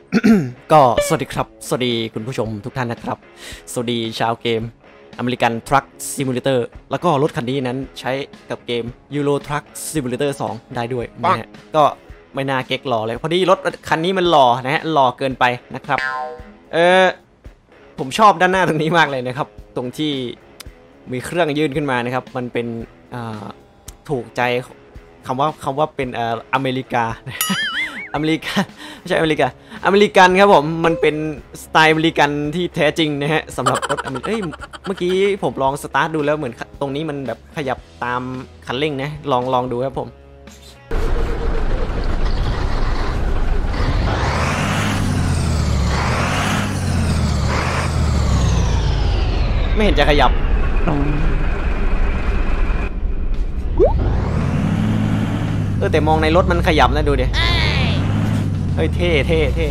ก็สวัสดีครับสวัสดีคุณผู้ชมทุกท่านนะครับสวัสดีชาวเกมอเมริกันทรัคซิมูเลเตอร์แล้วก็รถคันนี้นั้นใช้กับเกม Euro Truck Simulator 2 ได้ด้วยนะฮะก็ไม่น่าเก๊กหล่อเลยพอดีรถคันนี้มันหล่อนะฮะหล่อเกินไปนะครับผมชอบด้านหน้าตรงนี้มากเลยนะครับตรงที่มีเครื่องยื่นขึ้นมานะครับมันเป็นถูกใจคำว่าเป็นอเมริกาอเมริกาไม่ใช่อเมริกาอเมริกันครับผมมันเป็นสไตล์อเมริกันที่แท้จริงนะฮะสำหรับรถอเมริกันเมื่อกี้ผมลองสตาร์ทดูแล้วเหมือนตรงนี้มันแบบขยับตามคันเร่งนะลองดูครับผมไม่เห็นจะขยับแต่มองในรถมันขยับนะดูดิเฮ้ยเท่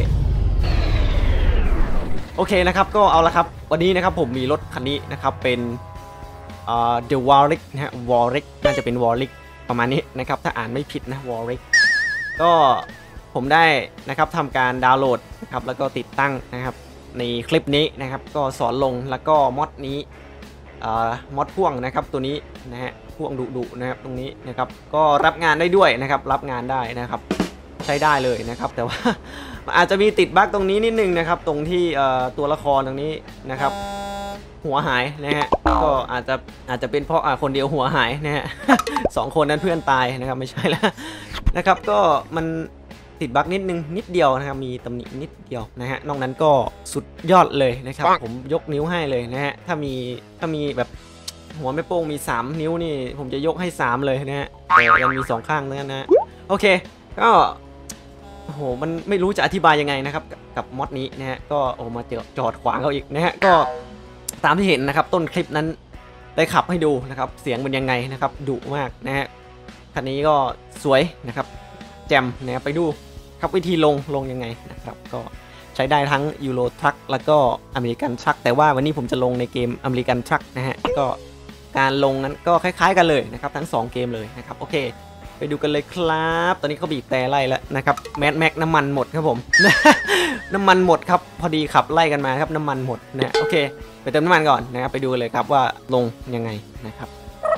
โอเคนะครับก็เอาละครับวันนี้นะครับผมมีรถคันนี้นะครับเป็นThe Warrick นะฮะ Warrick น่าจะเป็น Warrick ประมาณนี้นะครับถ้าอ่านไม่ผิดนะ Warrick ก็ผมได้นะครับทำการดาวน์โหลดนะครับแล้วก็ติดตั้งนะครับในคลิปนี้นะครับก็สอนลงแล้วก็มอดนี้มอดพ่วงนะครับตัวนี้นะฮะพ่วงดุนะครับตรงนี้นะครับก็รับงานได้ด้วยนะครับรับงานได้นะครับใช้ได้เลยนะครับแต่ว่าอาจจะมีติดบั๊กตรงนี้นิดนึงนะครับตรงที่ตัวละครตรงนี้นะครับหัวหายนะฮะก็อาจจะเป็นเพราะคนเดียวหัวหายนะฮะ 2 คนนั้นเพื่อนตายนะครับไม่ใช่แล้วนะครับก็มันติดบั๊กนิดเดียวนะครับมีตำหนินิดเดียวนะฮะนอกนั้นก็สุดยอดเลยนะครับผมยกนิ้วให้เลยนะฮะถ้ามีแบบหัวแม่โป้งมี3นิ้วนี่ผมจะยกให้3เลยนะฮะแต่ยังมี2ข้างนั่นนะโอเคก็โอ้โหมันไม่รู้จะอธิบายยังไงนะครับกับมอดนี้นะฮะก็โอ้มาจอดขวางเขาอีกนะฮะก็ตามที่เห็นนะครับต้นคลิปนั้นได้ขับให้ดูนะครับเสียงเป็นยังไงนะครับดุมากนะฮะคันนี้ก็สวยนะครับแจ่มนะครับไปดูครับวิธีลงยังไงนะครับก็ใช้ได้ทั้ง Euro Truck แล้วก็ American Truck แต่ว่าวันนี้ผมจะลงในเกม American Truck นะฮะก็การลงนั้นก็คล้ายๆกันเลยนะครับทั้ง2เกมเลยนะครับโอเคไปดูกันเลยครับตอนนี้เขาบีบแต่ไล่แล้วนะครับแม็กน้ำมันหมดครับผม น้ำมันหมดครับพอดีขับไล่กันมาครับน้ำมันหมดนะโอเคไปเติมน้ำมันก่อนนะครับไปดูเลยครับว่าลงยังไงนะครับ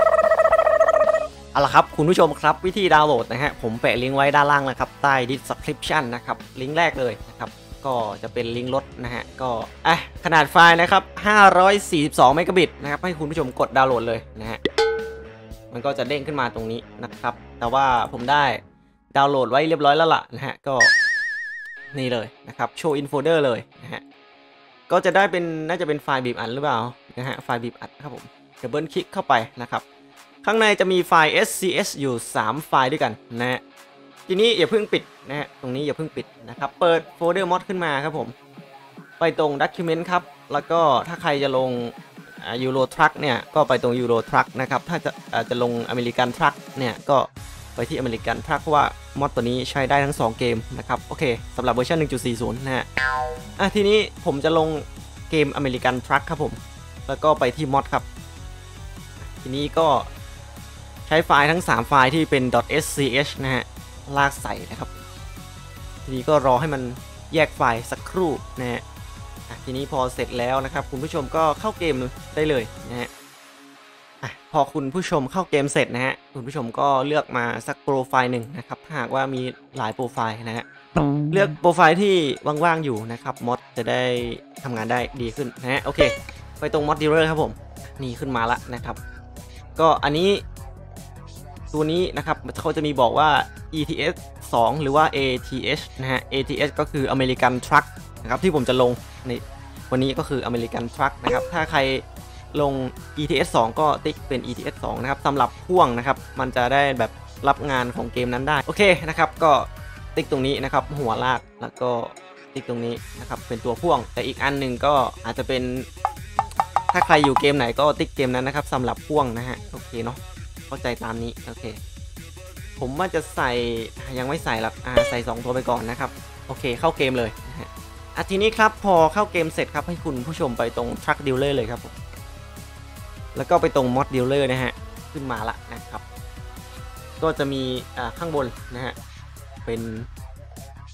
เอาละครับคุณผู้ชมครับวิธีดาวน์โหลดนะฮะผมแปะลิงก์ไว้ด้านล่างนะครับใต้ description นะครับลิงก์แรกเลยนะครับก็จะเป็นลิงก์รถนะฮะก็ขนาดไฟล์นะครับ542เมกะบิตนะครับให้คุณผู้ชมกดดาวน์โหลดเลยนะฮะมันก็จะเด้งขึ้นมาตรงนี้นะครับแต่ว่าผมได้ดาวน์โหลดไว้เรียบร้อยแล้วล่ะนะฮะก็นี่เลยนะครับโชว์อินโฟลเดอร์เลยนะฮะก็จะได้เป็นน่าจะเป็นไฟล์บีบอัดหรือเปล่านะฮะไฟล์บีบอัดครับผมดับเบิลคลิกเข้าไปนะครับข้างในจะมีไฟล์ SCS อยู่3ไฟล์ด้วยกันนะฮะทีนี้อย่าเพิ่งปิดนะฮะตรงนี้อย่าเพิ่งปิดนะครับเปิดโฟลเดอร์มอดขึ้นมาครับผมไปตรง Document ครับแล้วก็ถ้าใครจะลงEuro Truck เนี่ยก็ไปตรง Euro Truck นะครับถ้าจะลง American Truck เนี่ยก็ไปที่ American Truck เพราะว่ามอดตัวนี้ใช้ได้ทั้ง2เกมนะครับโอเคสำหรับเวอร์ชัน 1.40 นะฮะทีนี้ผมจะลงเกม American Truck ครับผมแล้วก็ไปที่มอดครับทีนี้ก็ใช้ไฟล์ทั้ง3ไฟล์ที่เป็น .sch นะฮะลากใส่นะครับทีนี้ก็รอให้มันแยกไฟล์สักครู่นะฮะทีนี้พอเสร็จแล้วนะครับคุณผู้ชมก็เข้าเกมได้เลยนะฮะพอคุณผู้ชมเข้าเกมเสร็จนะฮะคุณผู้ชมก็เลือกมาสักโปรไฟล์หนึ่งนะครับถ้าหากว่ามีหลายโปรไฟล์นะฮะเลือกโปรไฟล์ที่ว่างๆอยู่นะครับมอดจะได้ทำงานได้ดีขึ้นนะฮะโอเคไปตรงมอดดีลเลอร์ครับผมนี่ขึ้นมาละนะครับก็อันนี้ตัวนี้นะครับเขาจะมีบอกว่า ETS 2 หรือว่า ATH นะฮะ ATH ก็คือ American Truck นะครับที่ผมจะลงในวันนี้ก็คือ American Truck นะครับถ้าใครลง ETS 2 ก็ติ๊กเป็น ETS 2 นะครับสำหรับพ่วงนะครับมันจะได้แบบรับงานของเกมนั้นได้โอเคนะครับก็ติ๊กตรงนี้นะครับหัวลากแล้วก็ติ๊กตรงนี้นะครับเป็นตัวพ่วงแต่อีกอันหนึ่งก็อาจจะเป็นถ้าใครอยู่เกมไหนก็ติ๊กเกมนั้นนะครับสำหรับพ่วงนะฮะโอเคเนาะเข้าใจตามนี้โอเคผมว่าจะใส่ยังไม่ใส่หรอกใส่2ตัวไปก่อนนะครับโอเคเข้าเกมเลยนะฮะทีนี้ครับพอเข้าเกมเสร็จครับให้คุณผู้ชมไปตรง Truck Dealer เลยครับผมแล้วก็ไปตรง Mod Dealer นะฮะขึ้นมาละนะครับก็จะมีข้างบนนะฮะเป็น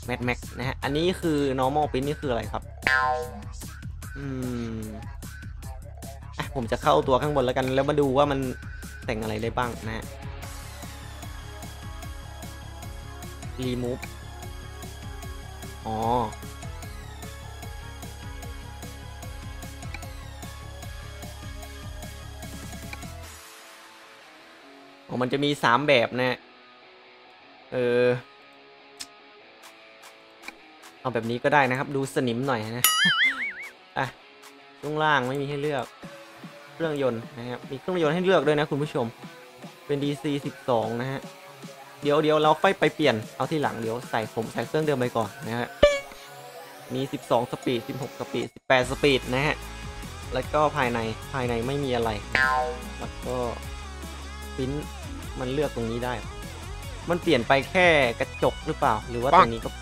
Mad Max นะฮะอันนี้คือ normal print นี่คืออะไรครับผมจะเข้าตัวข้างบนแล้วกันแล้วมาดูว่ามันแต่งอะไรได้บ้างนะฮะ remove อ๋อมันจะมี3แบบนะเอาแบบนี้ก็ได้นะครับดูสนิมหน่อยนะ ช่วงล่างไม่มีให้เลือกเครื่องยนต์นะครับมีเครื่องยนต์ให้เลือกด้วยนะคุณผู้ชมเป็น DC 12นะฮะเดี๋ยวเราค่อยไปเปลี่ยนเอาที่หลังเดี๋ยวใส่เครื่องเดิมไปก่อนนะฮะมี12สปีด16สปีด18สปีดนะฮะแล้วก็ภายในไม่มีอะไรแล้วก็ปิ้นมันเลือกตรงนี้ได้มันเปลี่ยนไปแค่กระจกหรือเปล่าหรือว่าตรงนี้ก็เป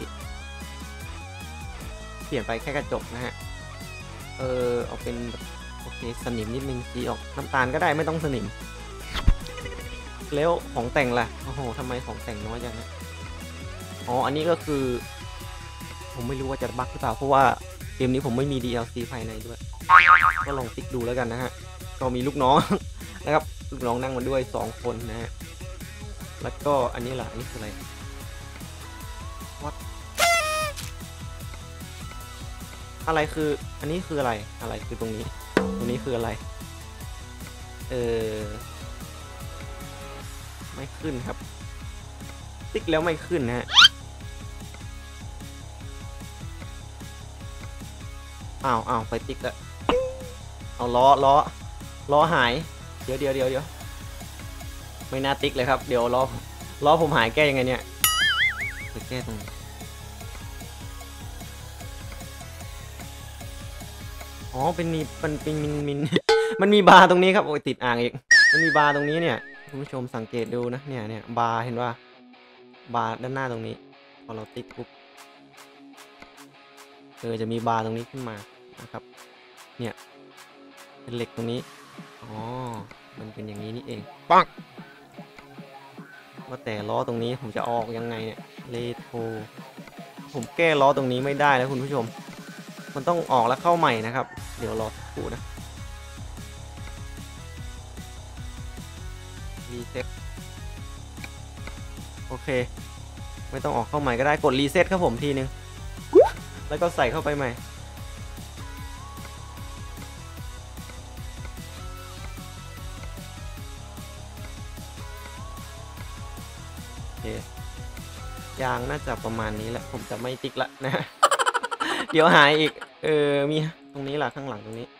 ลี่ยนไปแค่กระจกนะฮะเอาเป็นโอเคสนิมนิดนึงสีออกน้ำตาลก็ได้ไม่ต้องสนิมแล้วของแต่งล่ะโอ้โหทำไมของแต่งน้อยจังนะอันนี้ก็คือผมไม่รู้ว่าจะบั๊กหรือเปล่าเพราะว่าเกมนี้ผมไม่มี DLC ภายในด้วยก็ลองติ๊กดูแล้วกันนะฮะก็มีลูกน้องนะครับลูกน้องนั่งมาด้วย2คนนะฮะแล้วก็อันนี้ล่ะอันนี้คืออะไร What อะไรคืออันนี้คืออะไรคือตรงนี้คืออะไรไม่ขึ้นครับติ๊กแล้วไม่ขึ้นนะฮะอ้าวไปติ๊กแล้วเอาล้อหายเดี๋ยวไม่น่าติ๊กเลยครับเดี๋ยวล้อผมหายแก้ยังไงเนี่ยไปแก้ตรงนี้เป็นมิน มันมีบาร์ตรงนี้ครับโอ้ยติดอ่างอีกมันมีบาร์ตรงนี้เนี่ยคุณผู้ชมสังเกตดูนะเนี่ยบาร์เห็นว่าบาร์ด้านหน้าตรงนี้พอเราติ๊กปุ๊บจะมีบาร์ตรงนี้ขึ้นมานะครับเนี่ยเป็นเหล็กตรงนี้มันเป็นอย่างนี้นี่เองปังว่าแต่ล้อตรงนี้ผมจะออกยังไงเนี่ยเลโทผมแก้ล้อตรงนี้ไม่ได้นะคุณผู้ชมมันต้องออกแล้วเข้าใหม่นะครับเดี๋ยวรอสักครู่นะรีเซ็ตโอเคไม่ต้องออกเข้าใหม่ก็ได้กดรีเซ็ตครับผมทีนึงแล้วก็ใส่เข้าไปใหม่โอเคยางน่าจะประมาณนี้แหละผมจะไม่ติ๊กละนะ เดี๋ยวหายอีกมีตรงนี้ล่ะข้างหลังตรงนี้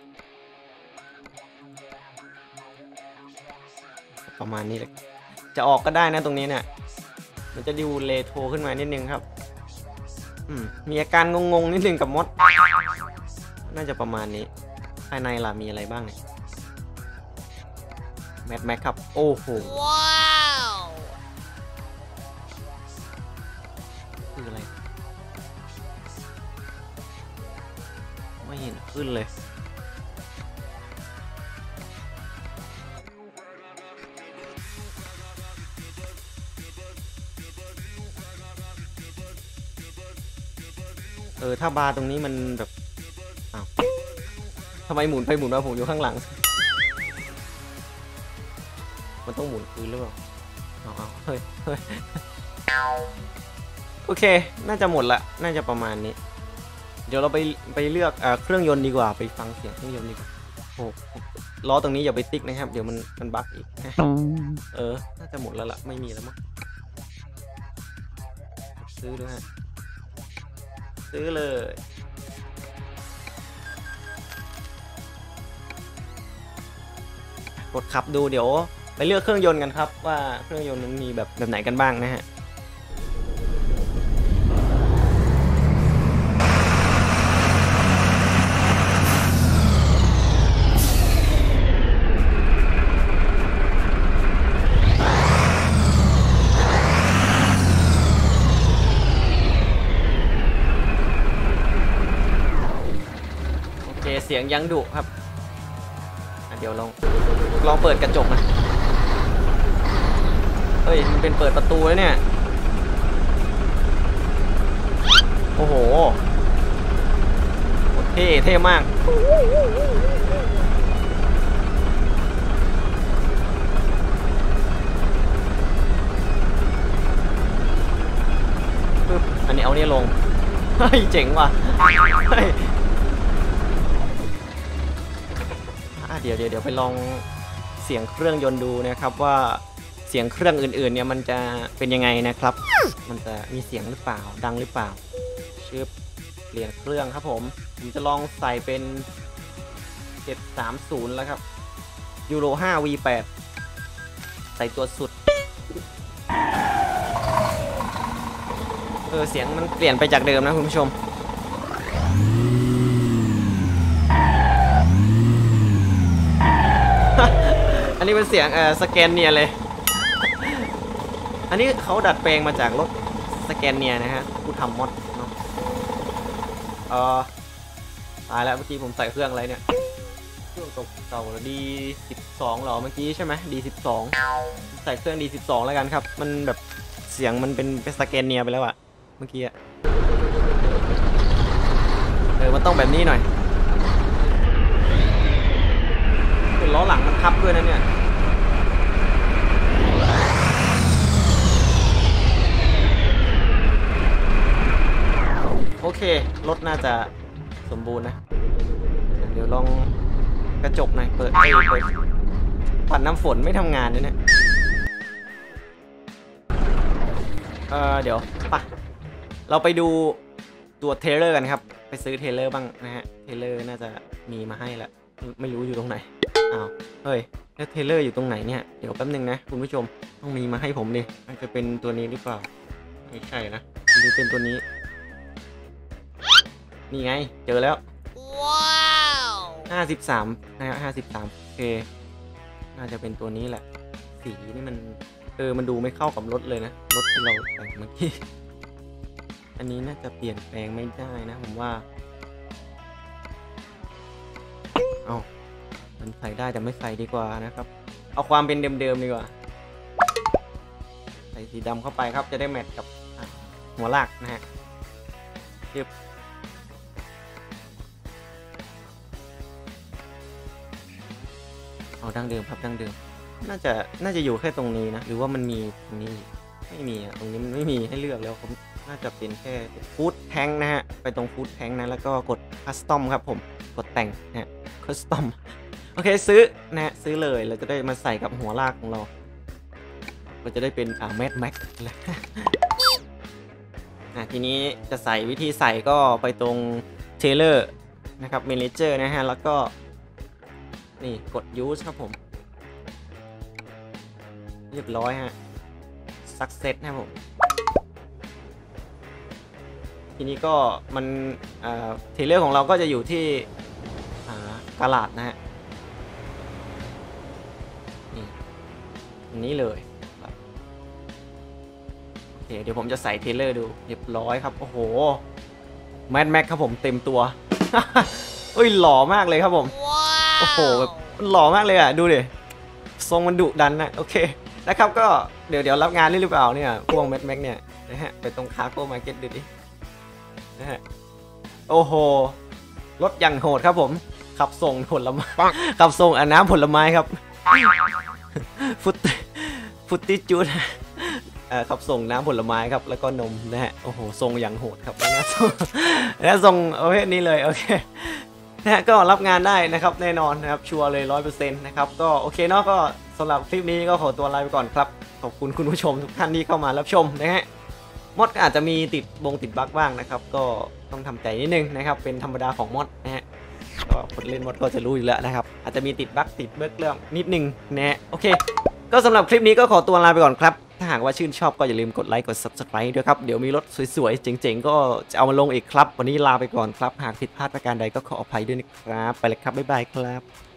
ประมาณนี้เลยจะออกก็ได้นะตรงนี้เนี่ยมันจะดูเลโทขึ้นมานิดนึงครับมีอาการงงๆนิดนึงกับมดน่าจะประมาณนี้ภายในล่ะมีอะไรบ้างเนี่ยแมทครับโอ้โหว้าวคืออะไรไม่เห็นขึ้นเลยถ้าบาร์ตรงนี้มันแบบทำไมหมุนไปหมุนมาผมอยู่ข้างหลังมันต้องหมุนคืนหรือเปล่าเฮ้ยโอเคน่าจะหมดละน่าจะประมาณนี้เดี๋ยวเราไปเลือกเครื่องยนต์ดีกว่าไปฟังเสียงเครื่องยนต์ดีกว่าล้อตรงนี้อย่าไปติ๊กนะครับเดี๋ยวมันบั๊กอีกน่าจะหมดแล้วล่ะไม่มีแล้วมั้งซื้อด้วยฮะซื้อเลยกดขับดูเดี๋ยวไปเลือกเครื่องยนต์กันครับว่าเครื่องยนต์มันมีแบบไหนกันบ้างนะฮะเสียงยังดุครับเดี๋ยวลองเปิดกระจกนะเฮ้ยมันเป็นเปิดประตูแล้วเนี่ยโอ้โหเท่มากปึ๊บอันนี้เอาเนี่ยลงเฮ้ยเจ๋งว่ะเฮ้ยเดี๋ยวไปลองเสียงเครื่องยนต์ดูนะครับว่าเสียงเครื่องอื่นๆเนี่ยมันจะเป็นยังไงนะครับมันจะมีเสียงหรือเปล่าดังหรือเปล่าชื่อเปลี่ยนเครื่องครับผมจะลองใส่เป็น730แล้วครับยูโร5 V8 ใส่ตัวสุดเสียงมันเปลี่ยนไปจากเดิมนะคุณผู้ชมอันนี้เป็นเสียงสแกนเนียเลยอันนี้เขาดัดแปลงมาจากรถสแกนเนียนะฮะผู้ทำมอดเนาะตายแล้วเมื่อกี้ผมใส่เครื่องอะไรเนี่ยเครื่องเก่าๆD12หรอเมื่อกี้ใช่ไหมD12ใส่เครื่อง D12แล้วกันครับมันแบบเสียงมันเป็นสแกนเนียไปแล้วอะเมื่อกี้อะมันต้องแบบนี้หน่อยคือล้อหลังมันทับด้วยนะเนี่ยโอเครถน่าจะสมบูรณ์นะเดี๋ยวลองกระจกหน่อยเปิดปัดน้ำฝนไม่ทำงานเลยเนี่ยเดี๋ยวปะเราไปดูตัวเทเลอร์กันครับไปซื้อเทเลอร์บ้างนะฮะเทเลอร์น่าจะมีมาให้แล้วไม่รู้อยู่ตรงไหนอ้าวเฮ้ยแล้วเทเลอร์อยู่ตรงไหนเนี่ยเดี๋ยวแป๊บนึงนะคุณผู้ชมต้องมีมาให้ผมดิมันจะเป็นตัวนี้หรือเปล่าไม่ใช่นะหรือเป็นตัวนี้นี่ไงเจอแล้วว้าว53นะครับ53โอเคน่าจะเป็นตัวนี้แหละสีนี่มันมันดูไม่เข้ากับรถเลยนะรถที่เราแต่งเมื่อกี้อันนี้น่าจะเปลี่ยนแปลงไม่ได้นะผมว่าเอามันใส่ได้แต่ไม่ใส่ดีกว่านะครับเอาความเป็นเดิมๆดีกว่าใส่สีดำเข้าไปครับจะได้แมทกับหัวลากนะฮะเรียบเอาดั้งเดิมครับดั้งเดิมน่าจะอยู่แค่ตรงนี้นะหรือว่ามันมีตรงนี้ไม่มีตรงนี้มันไม่มีให้เลือกแล้วผมน่าจะเป็นแค่ฟู้ดแทงนะฮะไปตรงฟู้ดแทงนะแล้วก็กดคัสตอมครับผมกดแต่งนะฮะคัสตอมโอเคซื้อนะฮะซื้อเลยเราจะได้มาใส่กับหัวลากของเราก็จะได้เป็นแมทแม็กเลยทีนี้จะใส่วิธีใส่ก็ไปตรงเทเลอร์นะครับเมเนเจอร์นะฮะแล้วก็นี่กด use ครับผมเรียบร้อยฮะ success นะครับผมทีนี้ก็มันเทเลอร์ของเราก็จะอยู่ที่กาลาดนะฮะนี่อันนี้เลยโอเคเดี๋ยวผมจะใส่เทเลอร์ดูเรียบร้อยครับโอ้โหแมทแม็กครับผมเต็มตัวเอ้ยหล่อมากเลยครับผมโอ้โหแบบมันหล่อมากเลยอ่ะดูดิทรงมันดุดันนะโอเคนะครับก็เดี๋ยวรับงานได้หรือเปล่าเนี่ยพวงแมทแม็กเนี่ยนะฮะไปตรงคาร์โก้มาร์เก็ตดูดินะฮะโอ้โหรถอย่างโหดครับผมขับส่งผลไม้ขับส่งน้ำผลไม้ครับฟุตติจูดขับส่งน้ำผลไม้ครับแล้วก็นมนะฮะโอ้โหทรงอย่างโหดครับแล้วส่งโอเคนี้เลยโอเคนะฮะก็รับงานได้นะครับแน่นอนนะครับชัวร์เลย 100% นะครับก็โอเคเนาะก็สำหรับคลิปนี้ก็ขอตัวลาไปก่อนครับขอบคุณคุณผู้ชมทุกท่านที่เข้ามารับชมนะฮะมอดอาจจะมีติดบั๊กบ้างนะครับก็ต้องทำใจนิดนึงนะครับเป็นธรรมดาของมอดนะฮะก็คนเล่นมอดก็จะรู้อยู่แล้วนะครับอาจจะมีติดบั๊กติดเบิร์กเรื่องนิดนึงนะฮะโอเคก็สำหรับคลิปนี้ก็ขอตัวลาไปก่อนครับถ้าหากว่าชื่นชอบก็อย่าลืมกดไลค์กด Subscribe ด้วยครับเดี๋ยวมีรถสวยๆเจ๋งๆก็จะเอามาลงอีกครับวันนี้ลาไปก่อนครับหากผิดพลาดประการใดก็ขออภัยด้วยนะครับไปเลยครับบ๊ายบายครับ